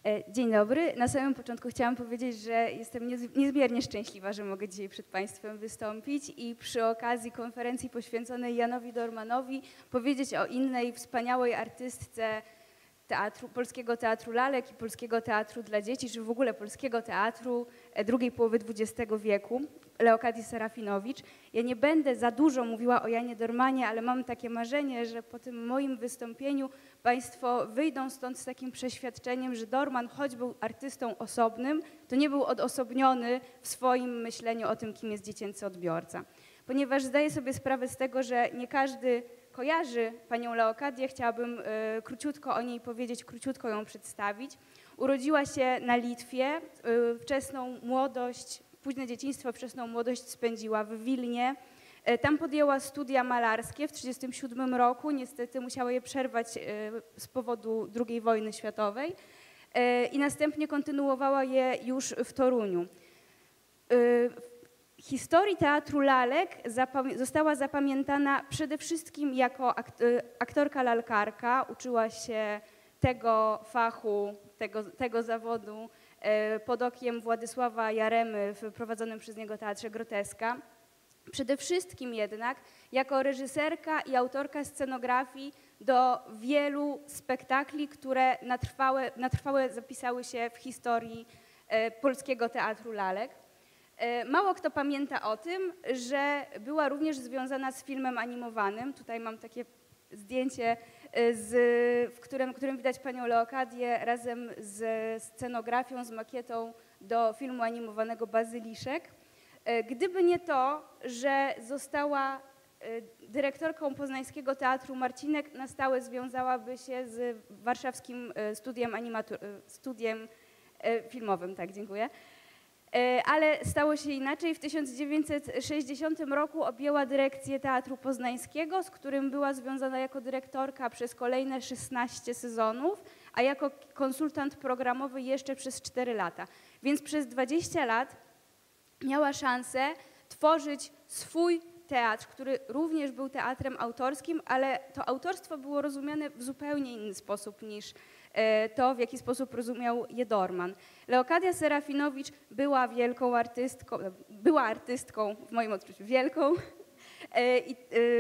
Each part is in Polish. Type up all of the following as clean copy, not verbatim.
Dzień dobry. Na samym początku chciałam powiedzieć, że jestem niezmiernie szczęśliwa, że mogę dzisiaj przed Państwem wystąpić i przy okazji konferencji poświęconej Janowi Dormanowi powiedzieć o innej wspaniałej artystce polskiego teatru lalek i polskiego teatru dla dzieci, czy w ogóle polskiego teatru drugiej połowy XX wieku, Leokadii Serafinowicz. Ja nie będę za dużo mówiła o Janie Dormanie, ale mam takie marzenie, że po tym moim wystąpieniu Państwo wyjdą stąd z takim przeświadczeniem, że Dorman, choć był artystą osobnym, to nie był odosobniony w swoim myśleniu o tym, kim jest dziecięcy odbiorca. Ponieważ zdaję sobie sprawę z tego, że nie każdy kojarzy panią Leokadię, chciałabym króciutko o niej powiedzieć, króciutko ją przedstawić. Urodziła się na Litwie, wczesną młodość, późne dzieciństwo, wczesną młodość spędziła w Wilnie. Tam podjęła studia malarskie w 1937 roku, niestety musiała je przerwać z powodu II wojny światowej i następnie kontynuowała je już w Toruniu. Historii teatru lalek została zapamiętana przede wszystkim jako aktorka lalkarka. Uczyła się tego fachu, tego zawodu pod okiem Władysława Jaremy w prowadzonym przez niego teatrze Groteska. Przede wszystkim jednak jako reżyserka i autorka scenografii do wielu spektakli, które na trwałe zapisały się w historii polskiego teatru lalek. Mało kto pamięta o tym, że była również związana z filmem animowanym. Tutaj mam takie zdjęcie, w którym widać panią Leokadię razem z scenografią, z makietą do filmu animowanego Bazyliszek. Gdyby nie to, że została dyrektorką Poznańskiego Teatru Marcinek, na stałe związałaby się z warszawskim studiem filmowym. Tak, dziękuję. Ale stało się inaczej. W 1960 roku objęła dyrekcję Teatru Poznańskiego, z którym była związana jako dyrektorka przez kolejne 16 sezonów, a jako konsultant programowy jeszcze przez 4 lata. Więc przez 20 lat miała szansę tworzyć swój teatr, który również był teatrem autorskim, ale to autorstwo było rozumiane w zupełnie inny sposób niż to, w jaki sposób rozumiał je Dorman. Leokadia Serafinowicz była wielką artystką, była artystką w moim odczuciu wielką i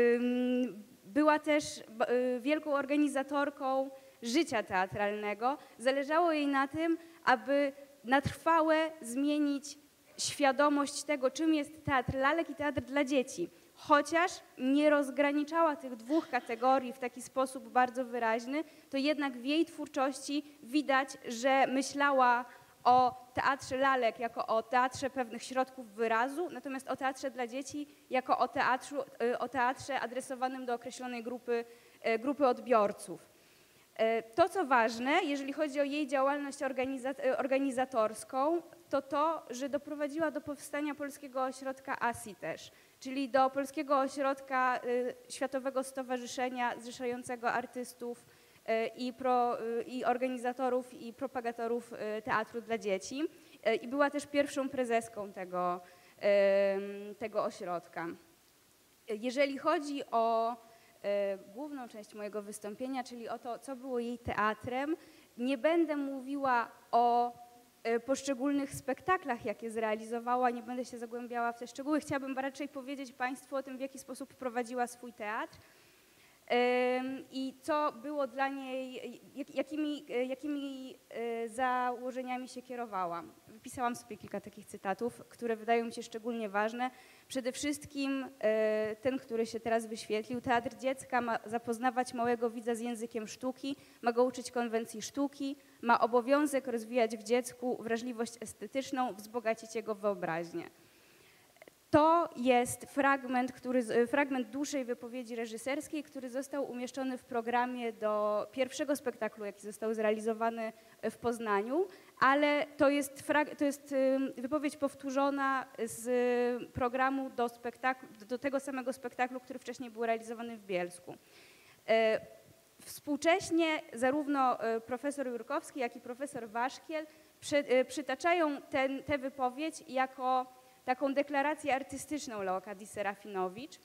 była też wielką organizatorką życia teatralnego. Zależało jej na tym, aby na trwałe zmienić świadomość tego, czym jest teatr lalek i teatr dla dzieci. Chociaż nie rozgraniczała tych dwóch kategorii w taki sposób bardzo wyraźny, to jednak w jej twórczości widać, że myślała o teatrze lalek jako o teatrze pewnych środków wyrazu, natomiast o teatrze dla dzieci jako o teatrze adresowanym do określonej grupy odbiorców. To, co ważne, jeżeli chodzi o jej działalność organizatorską, to, że doprowadziła do powstania Polskiego Ośrodka ASI też, czyli do Polskiego Ośrodka Światowego Stowarzyszenia zrzeszającego artystów i organizatorów i propagatorów teatru dla dzieci. I była też pierwszą prezeską tego ośrodka. Jeżeli chodzi o główną część mojego wystąpienia, czyli o to, co było jej teatrem, nie będę mówiła o poszczególnych spektaklach, jakie zrealizowała, nie będę się zagłębiała w te szczegóły. Chciałabym raczej powiedzieć Państwu o tym, w jaki sposób prowadziła swój teatr i co było dla niej, jakimi założeniami się kierowała. Wypisałam sobie kilka takich cytatów, które wydają mi się szczególnie ważne. Przede wszystkim ten, który się teraz wyświetlił. Teatr dziecka ma zapoznawać małego widza z językiem sztuki, ma go uczyć konwencji sztuki, ma obowiązek rozwijać w dziecku wrażliwość estetyczną, wzbogacić jego wyobraźnię. To jest fragment dłuższej wypowiedzi reżyserskiej, który został umieszczony w programie do pierwszego spektaklu, jaki został zrealizowany w Poznaniu, ale to jest wypowiedź powtórzona z programu do tego samego spektaklu, który wcześniej był realizowany w Bielsku. Współcześnie zarówno profesor Jurkowski, jak i profesor Waszkiel przytaczają tę wypowiedź jako taką deklarację artystyczną Leokadii Serafinowicz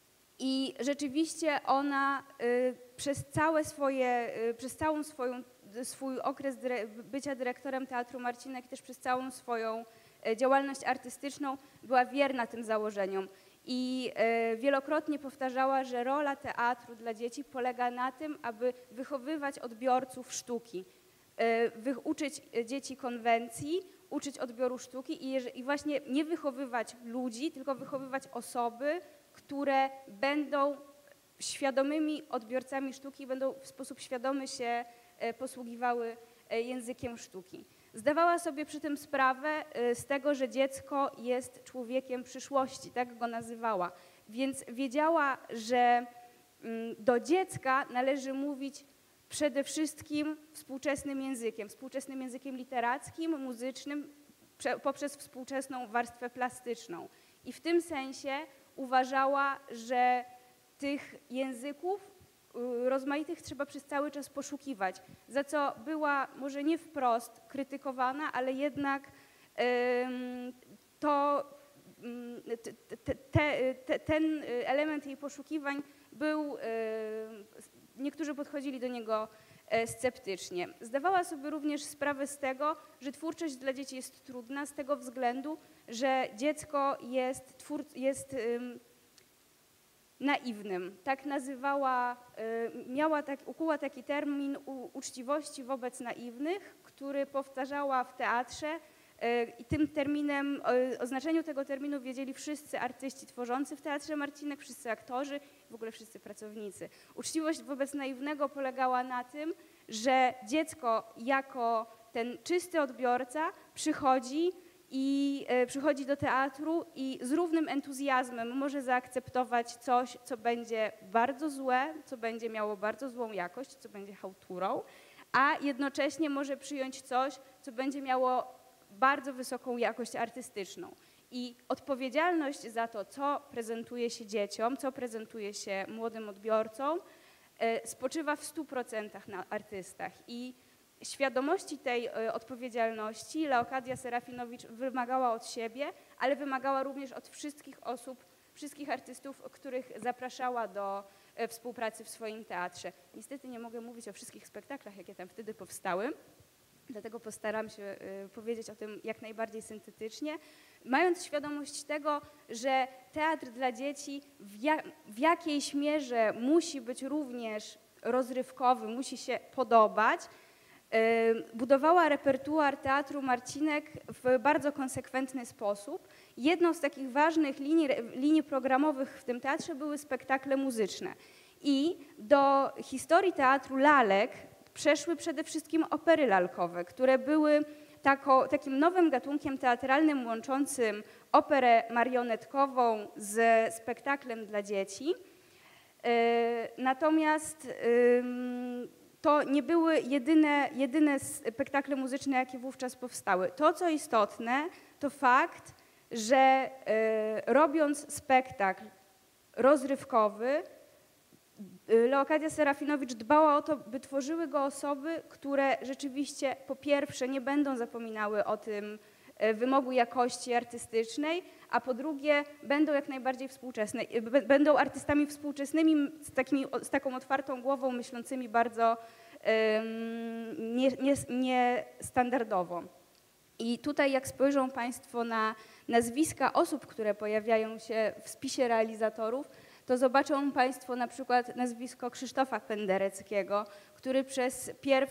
i rzeczywiście ona przez całą swoją swój okres bycia dyrektorem Teatru Marcinek i też przez całą swoją działalność artystyczną była wierna tym założeniom. I wielokrotnie powtarzała, że rola teatru dla dzieci polega na tym, aby wychowywać odbiorców sztuki, uczyć dzieci konwencji, uczyć odbioru sztuki i właśnie nie wychowywać ludzi, tylko wychowywać osoby, które będą świadomymi odbiorcami sztuki i będą w sposób świadomy się posługiwały językiem sztuki. Zdawała sobie przy tym sprawę z tego, że dziecko jest człowiekiem przyszłości, tak go nazywała, więc wiedziała, że do dziecka należy mówić przede wszystkim współczesnym językiem literackim, muzycznym, poprzez współczesną warstwę plastyczną. I w tym sensie uważała, że tych języków rozmaitych trzeba przez cały czas poszukiwać, za co była może nie wprost krytykowana, ale jednak ten element jej poszukiwań był, niektórzy podchodzili do niego sceptycznie. Zdawała sobie również sprawę z tego, że twórczość dla dzieci jest trudna z tego względu, że dziecko jest naiwnym. Tak nazywała, ukuła taki termin uczciwości wobec naiwnych, który powtarzała w teatrze i tym terminem, o znaczeniu tego terminu wiedzieli wszyscy artyści tworzący w Teatrze Marcinek, wszyscy aktorzy, w ogóle wszyscy pracownicy. Uczciwość wobec naiwnego polegała na tym, że dziecko jako ten czysty odbiorca przychodzi do teatru i z równym entuzjazmem może zaakceptować coś, co będzie bardzo złe, co będzie miało bardzo złą jakość, co będzie chałturą, a jednocześnie może przyjąć coś, co będzie miało bardzo wysoką jakość artystyczną. I odpowiedzialność za to, co prezentuje się dzieciom, co prezentuje się młodym odbiorcom, spoczywa w 100% na artystach. I świadomości tej odpowiedzialności Leokadia Serafinowicz wymagała od siebie, ale wymagała również od wszystkich osób, wszystkich artystów, których zapraszała do współpracy w swoim teatrze. Niestety nie mogę mówić o wszystkich spektaklach, jakie tam wtedy powstały, dlatego postaram się powiedzieć o tym jak najbardziej syntetycznie, mając świadomość tego, że teatr dla dzieci w jakiejś mierze musi być również rozrywkowy, musi się podobać. Budowała repertuar Teatru Marcinek w bardzo konsekwentny sposób. Jedną z takich ważnych linii programowych w tym teatrze były spektakle muzyczne. I do historii teatru lalek przeszły przede wszystkim opery lalkowe, które były takim nowym gatunkiem teatralnym łączącym operę marionetkową ze spektaklem dla dzieci. Natomiast to nie były jedyne spektakle muzyczne, jakie wówczas powstały. To, co istotne, to fakt, że robiąc spektakl rozrywkowy, Leokadia Serafinowicz dbała o to, by tworzyły go osoby, które rzeczywiście po pierwsze nie będą zapominały o tym wymogu jakości artystycznej, a po drugie będą jak najbardziej współczesne, będą artystami współczesnymi z taką otwartą głową, myślącymi bardzo niestandardowo. I tutaj jak spojrzą Państwo na nazwiska osób, które pojawiają się w spisie realizatorów, to zobaczą Państwo na przykład nazwisko Krzysztofa Pendereckiego, który przez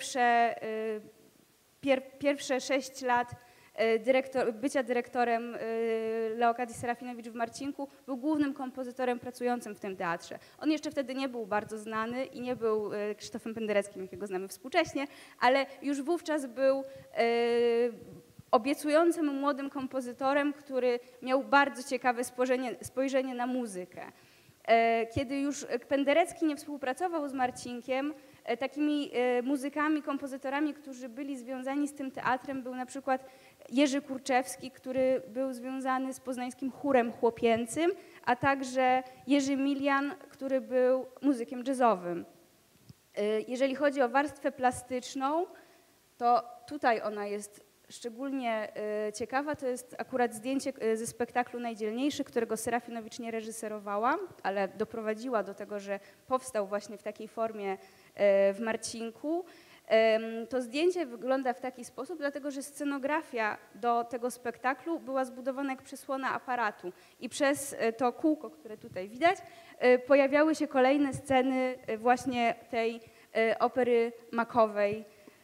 pierwsze 6 lat bycia dyrektorem Leokadii Serafinowicz w Marcinku był głównym kompozytorem pracującym w tym teatrze. On jeszcze wtedy nie był bardzo znany i nie był Krzysztofem Pendereckim, jakiego znamy współcześnie, ale już wówczas był obiecującym młodym kompozytorem, który miał bardzo ciekawe spojrzenie na muzykę. Kiedy już Penderecki nie współpracował z Marcinkiem, takimi muzykami, kompozytorami, którzy byli związani z tym teatrem, był na przykład Jerzy Kurczewski, który był związany z poznańskim chórem chłopięcym, a także Jerzy Milian, który był muzykiem jazzowym. Jeżeli chodzi o warstwę plastyczną, to tutaj ona jest szczególnie ciekawa. To jest akurat zdjęcie ze spektaklu Najdzielniejszy, którego Serafinowicz nie reżyserowała, ale doprowadziła do tego, że powstał właśnie w takiej formie w Marcinku. To zdjęcie wygląda w taki sposób, dlatego że scenografia do tego spektaklu była zbudowana jak przysłona aparatu i przez to kółko, które tutaj widać, pojawiały się kolejne sceny właśnie tej opery makowej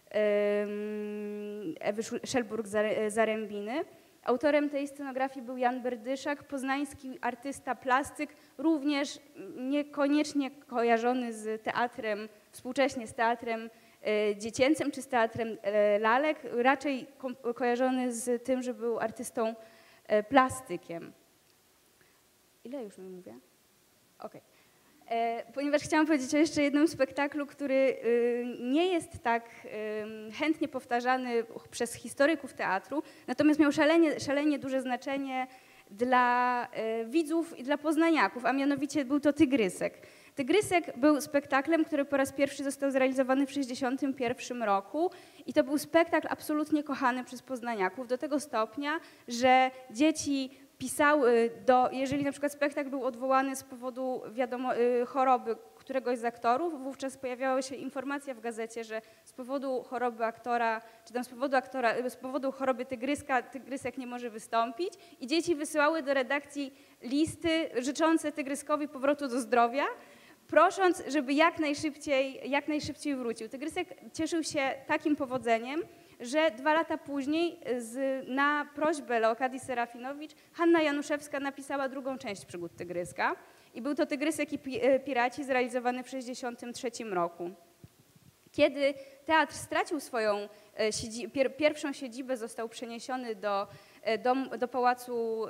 Ewy Szelburg-Zarębiny. Autorem tej scenografii był Jan Berdyszak, poznański artysta plastyk, również niekoniecznie kojarzony z teatrem, współcześnie z teatrem dziecięcym czy z teatrem lalek, raczej kojarzony z tym, że był artystą plastykiem. Ile już mi mówię? Okej. Ponieważ chciałam powiedzieć o jeszcze jednym spektaklu, który nie jest tak chętnie powtarzany przez historyków teatru, natomiast miał szalenie duże znaczenie dla widzów i dla poznaniaków, a mianowicie był to Tygrysek. Tygrysek był spektaklem, który po raz pierwszy został zrealizowany w 1961 roku i to był spektakl absolutnie kochany przez poznaniaków do tego stopnia, że dzieci pisały, jeżeli na przykład spektakl był odwołany z powodu choroby któregoś z aktorów, wówczas pojawiała się informacja w gazecie, że z powodu choroby aktora, czy tam z powodu choroby tygryska, Tygrysek nie może wystąpić i dzieci wysyłały do redakcji listy życzące Tygryskowi powrotu do zdrowia, prosząc, żeby jak najszybciej wrócił. Tygrysek cieszył się takim powodzeniem, że 2 lata później na prośbę Leokadii Serafinowicz Hanna Januszewska napisała drugą część Przygód Tygryska i był to Tygrysek i Piraci zrealizowany w 1963 roku. Kiedy teatr stracił swoją pierwszą siedzibę, został przeniesiony do Pałacu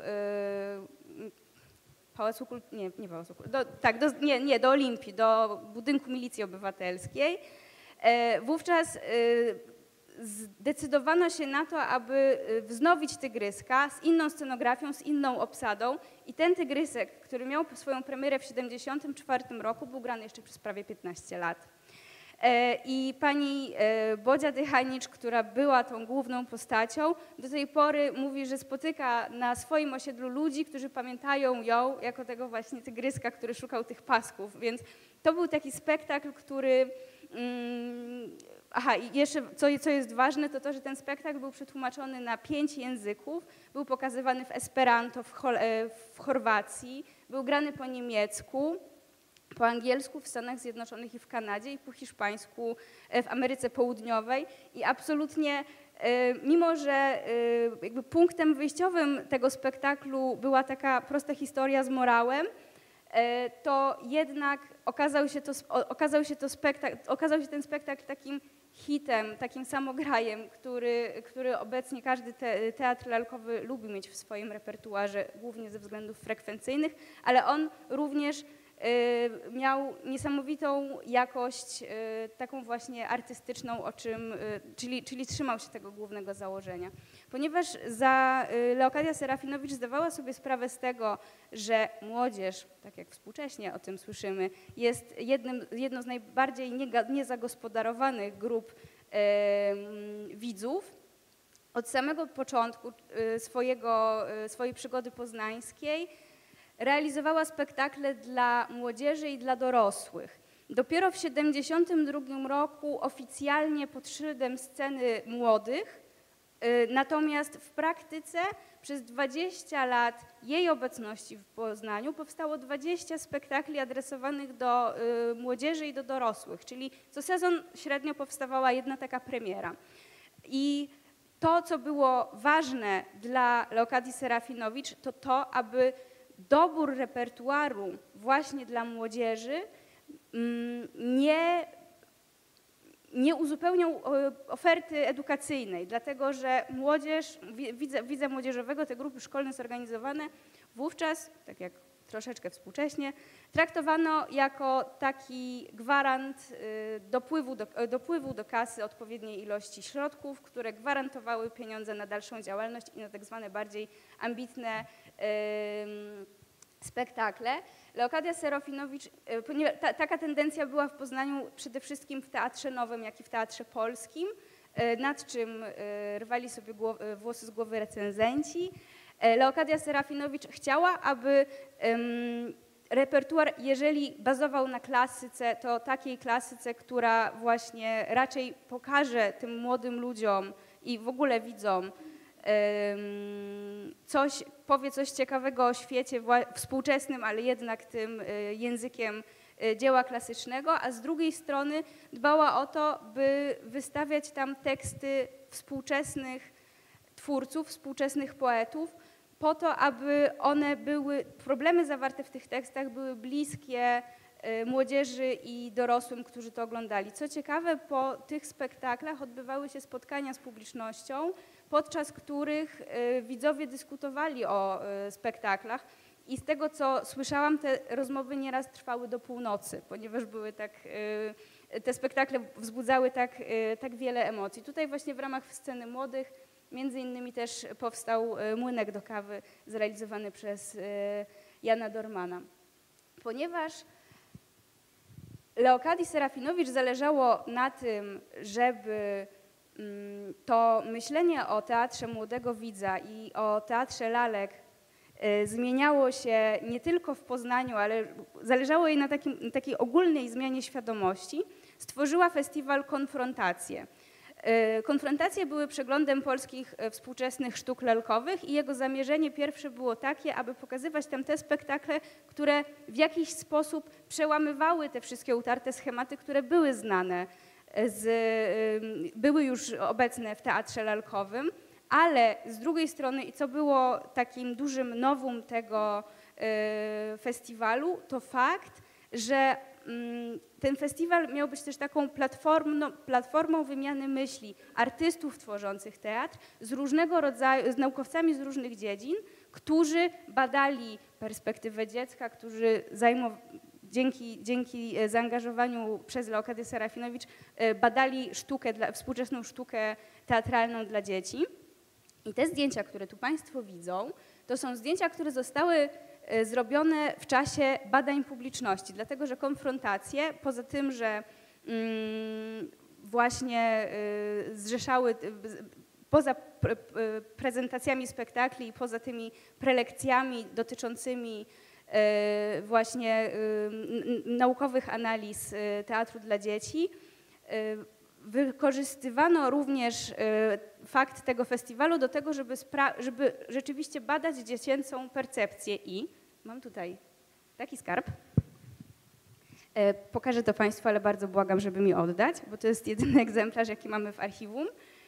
do Olimpii, do budynku Milicji Obywatelskiej. Wówczas zdecydowano się na to, aby wznowić Tygryska z inną scenografią, z inną obsadą i ten Tygrysek, który miał swoją premierę w 1974 roku, był grany jeszcze przez prawie 15 lat. I pani Bodzia Dychanicz, która była tą główną postacią, do tej pory mówi, że spotyka na swoim osiedlu ludzi, którzy pamiętają ją jako tego właśnie Tygryska, który szukał tych pasków, więc to był taki spektakl, który... Aha, i jeszcze co jest ważne, to to, że ten spektakl był przetłumaczony na 5 języków, był pokazywany w Esperanto w Chorwacji, był grany po niemiecku, po angielsku w Stanach Zjednoczonych i w Kanadzie i po hiszpańsku w Ameryce Południowej i absolutnie, mimo że jakby punktem wyjściowym tego spektaklu była taka prosta historia z morałem, to jednak okazał się ten spektakl takim hitem, takim samograjem, który obecnie każdy teatr lalkowy lubi mieć w swoim repertuarze, głównie ze względów frekwencyjnych, ale on również miał niesamowitą jakość, taką właśnie artystyczną, czyli trzymał się tego głównego założenia. Ponieważ Leokadia Serafinowicz zdawała sobie sprawę z tego, że młodzież, tak jak współcześnie o tym słyszymy, jest jedną z najbardziej niezagospodarowanych grup widzów, od samego początku swojej przygody poznańskiej realizowała spektakle dla młodzieży i dla dorosłych. Dopiero w 1972 roku oficjalnie pod szyldem sceny młodych, natomiast w praktyce przez 20 lat jej obecności w Poznaniu powstało 20 spektakli adresowanych do młodzieży i do dorosłych, czyli co sezon średnio powstawała jedna taka premiera. I to, co było ważne dla Leokadii Serafinowicz, to to, aby dobór repertuaru właśnie dla młodzieży nie uzupełniał oferty edukacyjnej, dlatego że młodzież, widza młodzieżowego, te grupy szkolne zorganizowane wówczas, tak jak troszeczkę współcześnie, traktowano jako taki gwarant dopływu do kasy odpowiedniej ilości środków, które gwarantowały pieniądze na dalszą działalność i na tak zwane bardziej ambitne spektakle. Leokadia Serafinowicz, ponieważ taka tendencja była w Poznaniu przede wszystkim w Teatrze Nowym, jak i w Teatrze Polskim, nad czym rwali sobie włosy z głowy recenzenci. Leokadia Serafinowicz chciała, aby repertuar, jeżeli bazował na klasyce, to takiej klasyce, która właśnie raczej pokaże tym młodym ludziom i w ogóle widzom powie coś ciekawego o świecie współczesnym, ale jednak tym językiem dzieła klasycznego, a z drugiej strony dbała o to, by wystawiać tam teksty współczesnych twórców, współczesnych poetów, po to, aby problemy zawarte w tych tekstach były bliskie młodzieży i dorosłym, którzy to oglądali. Co ciekawe, po tych spektaklach odbywały się spotkania z publicznością, podczas których widzowie dyskutowali o spektaklach i z tego, co słyszałam, te rozmowy nieraz trwały do północy, ponieważ te spektakle wzbudzały tak wiele emocji. Tutaj właśnie w ramach Sceny Młodych między innymi też powstał Młynek do kawy zrealizowany przez Jana Dormana. Ponieważ Leokadii Serafinowicz zależało na tym, żeby to myślenie o teatrze młodego widza i o teatrze lalek zmieniało się nie tylko w Poznaniu, ale zależało jej na takiej ogólnej zmianie świadomości, stworzyła festiwal Konfrontacje. Konfrontacje były przeglądem polskich współczesnych sztuk lalkowych i jego zamierzenie pierwsze było takie, aby pokazywać tam te spektakle, które w jakiś sposób przełamywały te wszystkie utarte schematy, które były znane, były już obecne w teatrze lalkowym, ale z drugiej strony, i co było takim dużym novum tego festiwalu, to fakt, że ten festiwal miał być też taką platformą wymiany myśli artystów tworzących teatr z różnego rodzaju, z naukowcami z różnych dziedzin, którzy badali perspektywę dziecka, którzy dzięki zaangażowaniu przez Leokadię Serafinowicz badali współczesną sztukę teatralną dla dzieci. I te zdjęcia, które tu Państwo widzą, to są zdjęcia, które zostały zrobione w czasie badań publiczności, dlatego że konfrontacje, poza tym, że właśnie zrzeszały, poza prezentacjami spektakli i poza tymi prelekcjami dotyczącymi właśnie naukowych analiz teatru dla dzieci, wykorzystywano również fakt tego festiwalu do tego, żeby rzeczywiście badać dziecięcą percepcję i mam tutaj taki skarb. Pokażę to Państwu, ale bardzo błagam, żeby mi oddać, bo to jest jedyny egzemplarz, jaki mamy w archiwum.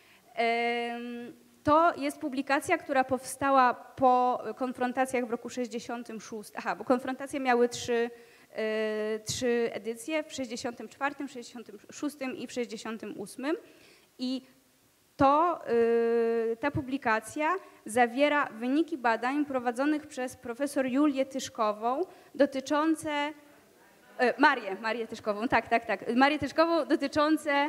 To jest publikacja, która powstała po konfrontacjach w roku 66. Bo konfrontacje miały trzy edycje w 64, 66 i w 68. I ta publikacja zawiera wyniki badań prowadzonych przez profesor Julię Tyszkową dotyczące Marię Tyszkową, tak. Marię Tyszkową dotyczące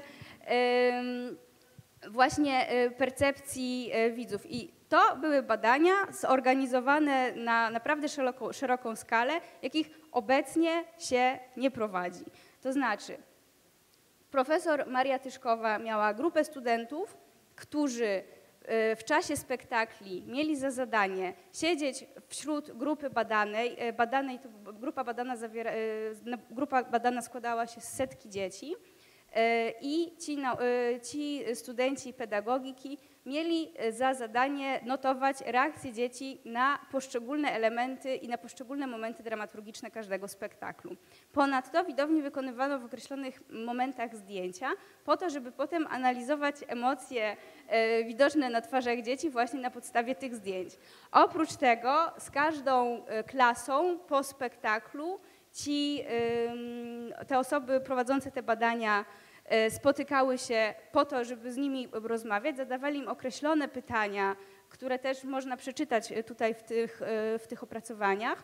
właśnie percepcji widzów. I to były badania zorganizowane na naprawdę szeroką skalę, jakich obecnie się nie prowadzi. To znaczy, profesor Maria Tyszkowa miała grupę studentów, którzy w czasie spektakli mieli za zadanie siedzieć wśród grupy badanej. Grupa badana składała się z setki dzieci i ci studenci pedagogiki mieli za zadanie notować reakcje dzieci na poszczególne elementy i na poszczególne momenty dramaturgiczne każdego spektaklu. Ponadto widowni wykonywano w określonych momentach zdjęcia po to, żeby potem analizować emocje widoczne na twarzach dzieci właśnie na podstawie tych zdjęć. Oprócz tego z każdą klasą po spektaklu te osoby prowadzące te badania spotykały się po to, żeby z nimi rozmawiać, zadawali im określone pytania, które też można przeczytać tutaj w tych opracowaniach.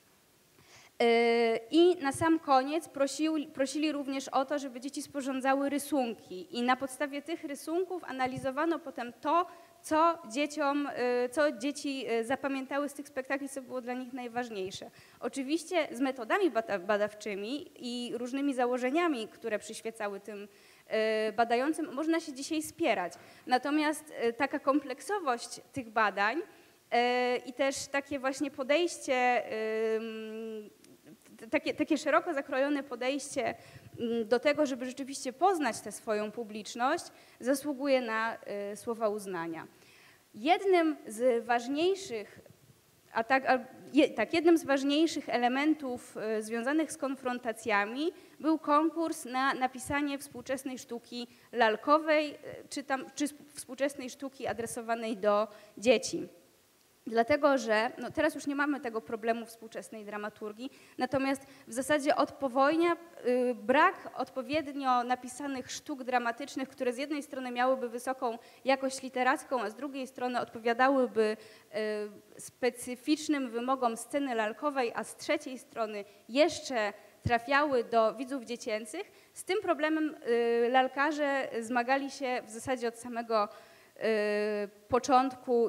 I na sam koniec prosili również o to, żeby dzieci sporządzały rysunki i na podstawie tych rysunków analizowano potem to, co dzieci zapamiętały z tych spektakli, co było dla nich najważniejsze. Oczywiście z metodami badawczymi i różnymi założeniami, które przyświecały tym badającym, można się dzisiaj spierać. Natomiast taka kompleksowość tych badań i też takie właśnie podejście takie szeroko zakrojone podejście do tego, żeby rzeczywiście poznać tę swoją publiczność, zasługuje na słowa uznania. Jednym z ważniejszych, jednym z ważniejszych elementów związanych z konfrontacjami był konkurs na napisanie współczesnej sztuki lalkowej, czy współczesnej sztuki adresowanej do dzieci. Dlatego, że teraz już nie mamy tego problemu współczesnej dramaturgii, natomiast w zasadzie od powojnia brak odpowiednio napisanych sztuk dramatycznych, które z jednej strony miałyby wysoką jakość literacką, a z drugiej strony odpowiadałyby specyficznym wymogom sceny lalkowej, a z trzeciej strony jeszcze trafiały do widzów dziecięcych. Z tym problemem lalkarze zmagali się w zasadzie od samego początku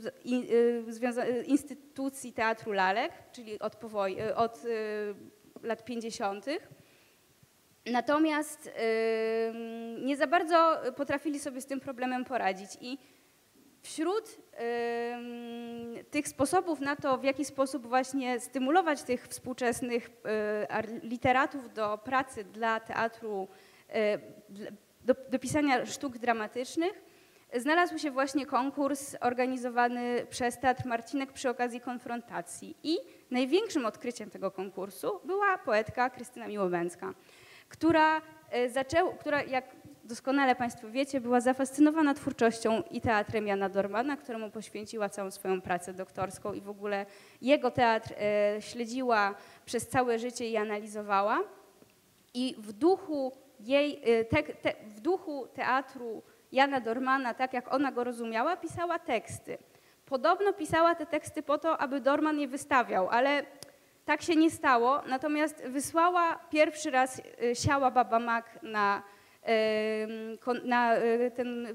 instytucji teatru lalek, czyli od lat 50. Natomiast nie za bardzo potrafili sobie z tym problemem poradzić i wśród tych sposobów na to, w jaki sposób właśnie stymulować tych współczesnych literatów do pracy dla teatru, do pisania sztuk dramatycznych, znalazł się właśnie konkurs organizowany przez Teatr Marcinek przy okazji konfrontacji. I największym odkryciem tego konkursu była poetka Krystyna Miłobędzka, która, jak doskonale Państwo wiecie, była zafascynowana twórczością i teatrem Jana Dormana, któremu poświęciła całą swoją pracę doktorską i w ogóle jego teatr śledziła przez całe życie i analizowała. I w duchu teatru Jana Dormana, tak jak ona go rozumiała, pisała teksty. Podobno pisała te teksty po to, aby Dorman je wystawiał, ale tak się nie stało. Natomiast wysłała pierwszy raz, siała baba Mak na ten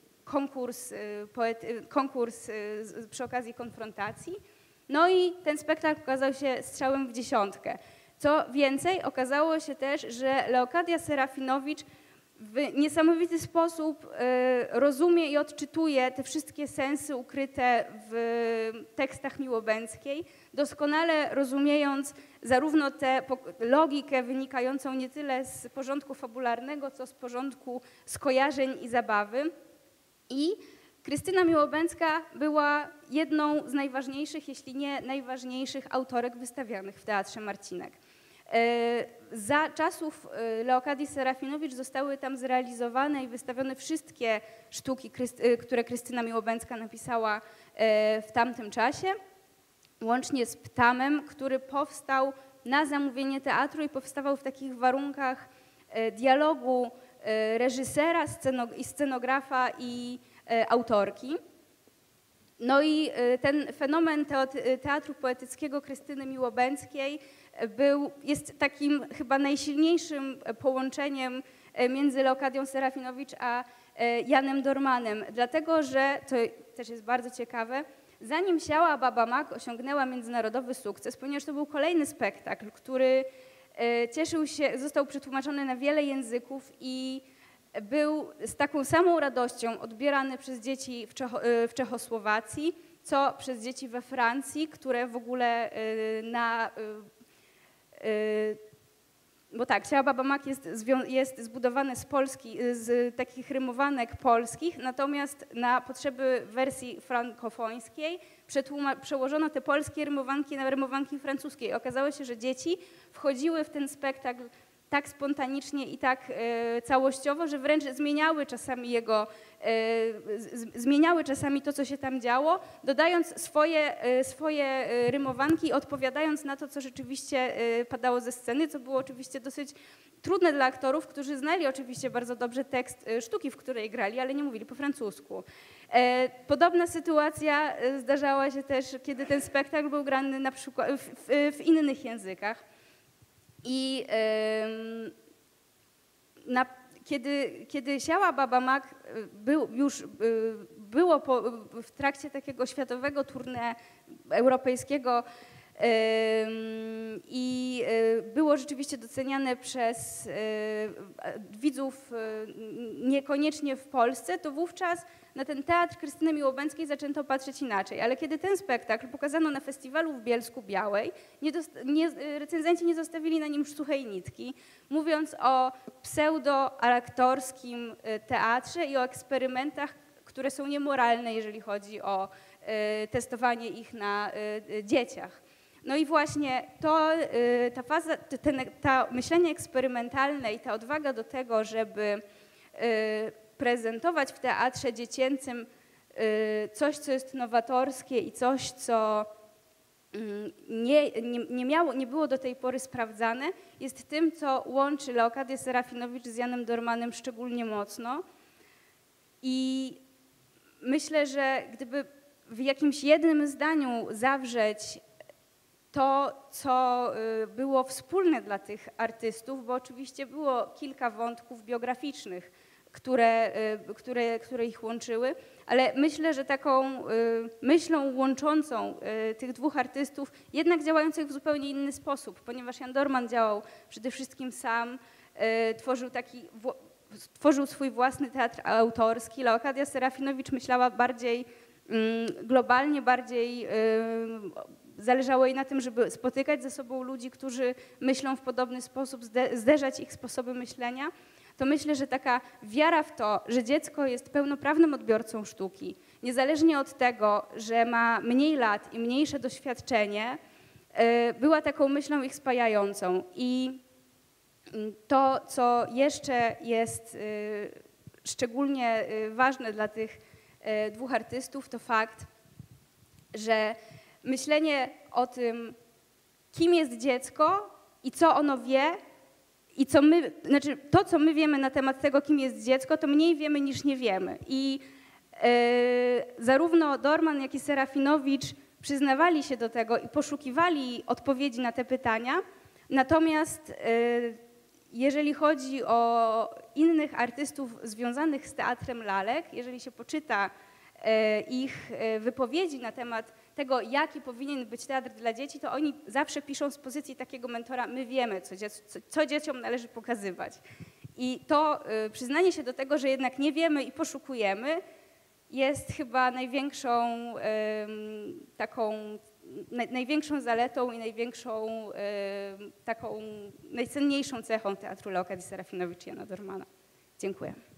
konkurs przy okazji konfrontacji. No i ten spektakl okazał się strzałem w dziesiątkę. Co więcej, okazało się też, że Leokadia Serafinowicz w niesamowity sposób rozumie i odczytuje te wszystkie sensy ukryte w tekstach Miłobędzkiej, doskonale rozumiejąc zarówno tę logikę wynikającą nie tyle z porządku fabularnego, co z porządku skojarzeń i zabawy. I Krystyna Miłobędzka była jedną z najważniejszych, jeśli nie najważniejszych autorek wystawianych w Teatrze Marcinek. Za czasów Leokadii Serafinowicz zostały tam zrealizowane i wystawione wszystkie sztuki, które Krystyna Miłobędzka napisała w tamtym czasie, łącznie z Ptamem, który powstał na zamówienie teatru i powstawał w takich warunkach dialogu reżysera, scenografa i autorki. No i ten fenomen teatru poetyckiego Krystyny Miłobędzkiej jest takim chyba najsilniejszym połączeniem między Leokadią Serafinowicz a Janem Dormanem, dlatego że, to też jest bardzo ciekawe, zanim Siała baba Mak osiągnęła międzynarodowy sukces, ponieważ to był kolejny spektakl, który został przetłumaczony na wiele języków i był z taką samą radością odbierany przez dzieci w Czechosłowacji, co przez dzieci we Francji, które w ogóle bo tak, Siała baba Mak jest zbudowane z takich rymowanek polskich, natomiast na potrzeby wersji frankofońskiej przełożono te polskie rymowanki na rymowanki francuskie. Okazało się, że dzieci wchodziły w ten spektakl tak spontanicznie i tak całościowo, że wręcz zmieniały czasami to, co się tam działo, dodając swoje rymowanki, odpowiadając na to, co rzeczywiście padało ze sceny, co było oczywiście dosyć trudne dla aktorów, którzy znali oczywiście bardzo dobrze tekst sztuki, w której grali, ale nie mówili po francusku. Podobna sytuacja zdarzała się też, kiedy ten spektakl był grany na przykład w innych językach. I kiedy Siała baba Mak było w trakcie takiego światowego tournée europejskiego I było rzeczywiście doceniane przez widzów niekoniecznie w Polsce, to wówczas na ten teatr Krystyny Miłobędzkiej zaczęto patrzeć inaczej. Ale kiedy ten spektakl pokazano na festiwalu w Bielsku-Białej, recenzenci nie zostawili na nim suchej nitki, mówiąc o pseudo-aktorskim teatrze i o eksperymentach, które są niemoralne, jeżeli chodzi o testowanie ich na dzieciach. No i właśnie ta faza, to myślenie eksperymentalne i ta odwaga do tego, żeby prezentować w teatrze dziecięcym coś, co jest nowatorskie i coś, co nie było do tej pory sprawdzane, jest tym, co łączy Leokadię Serafinowicz z Janem Dormanem szczególnie mocno. I myślę, że gdyby w jakimś jednym zdaniu zawrzeć to, co było wspólne dla tych artystów, bo oczywiście było kilka wątków biograficznych, które ich łączyły, ale myślę, że taką myślą łączącą tych dwóch artystów, jednak działających w zupełnie inny sposób, ponieważ Jan Dorman działał przede wszystkim sam, tworzył swój własny teatr autorski. Leokadia Serafinowicz myślała bardziej globalnie, bardziej zależało jej na tym, żeby spotykać ze sobą ludzi, którzy myślą w podobny sposób, zderzać ich sposoby myślenia. To myślę, że taka wiara w to, że dziecko jest pełnoprawnym odbiorcą sztuki, niezależnie od tego, że ma mniej lat i mniejsze doświadczenie, była taką myślą ich spajającą. I to, co jeszcze jest szczególnie ważne dla tych dwóch artystów, to fakt, że myślenie o tym, kim jest dziecko i co ono wie, i to, co my wiemy na temat tego, kim jest dziecko, to mniej wiemy niż nie wiemy. I zarówno Dorman, jak i Serafinowicz przyznawali się do tego i poszukiwali odpowiedzi na te pytania. Natomiast jeżeli chodzi o innych artystów związanych z teatrem lalek, jeżeli się poczyta ich wypowiedzi na temat tego, jaki powinien być teatr dla dzieci, to oni zawsze piszą z pozycji takiego mentora: my wiemy, co dzieciom należy pokazywać. I to przyznanie się do tego, że jednak nie wiemy i poszukujemy, jest chyba największą zaletą i najcenniejszą cechą teatru Leokadii Serafinowicz i Jana Dormana. Dziękuję.